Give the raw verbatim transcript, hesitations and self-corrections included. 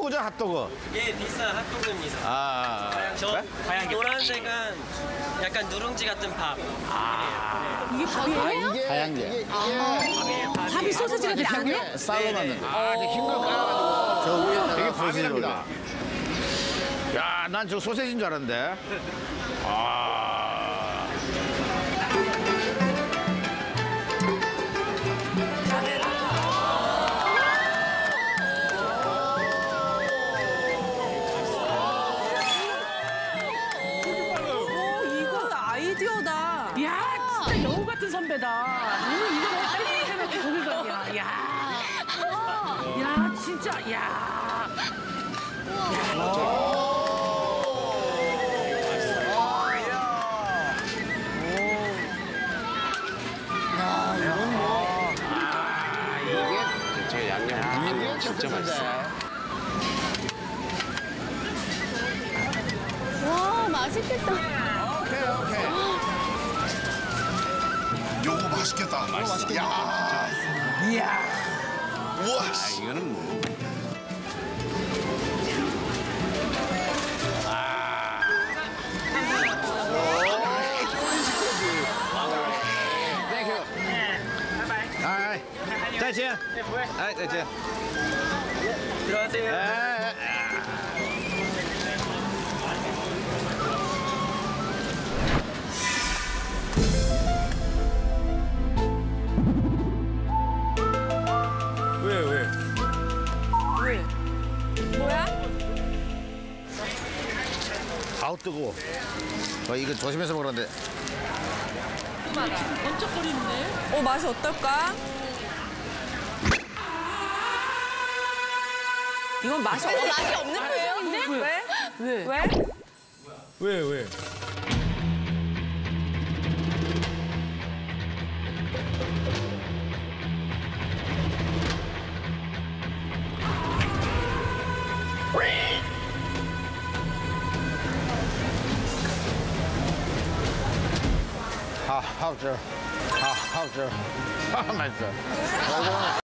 핫도그죠, 핫도그. 예, 비싼 핫도그입니다. 아, 저 노란색은 약간 누룽지 같은 밥. 이게 밥이에요? 이게 하얀 게. 이게, 이게 밥이 소세지가 돼 안에? 쌀로 만든 거. 아, 이제 흰거 깔아가지고 저 위에다가 되게 밥이랍니다. 부실합니다. 야, 난 저 소세지인 줄 알았는데. 아. 오, 이거 아이디어다. 야, 진짜 여우 같은 선배다. 오늘 이거 너무 빨리 해놓고 거길 가냐. 야. 야, 진짜, 야. 저 양념 이게 진짜 맛있어. 와, 맛있겠다. 오케이, 오케이. 요거 맛있겠다. 맛있겠다. 야, 이야. 우와. 씨. 이거는 뭐. 땡큐. 아이, 再见. 아이, 再见. 들어가세요. 에, 왜, 왜? 왜? 뭐야? 아우, 뜨거워. 어, 이거 조심해서 먹는데. 번쩍거리는데? 어, 맛이 어떨까? 이건 맛이 없어. 맛이 없는 표정인데? 왜? 왜? 왜? 왜, 왜? 아, 好吃，好好吃，好맛있어.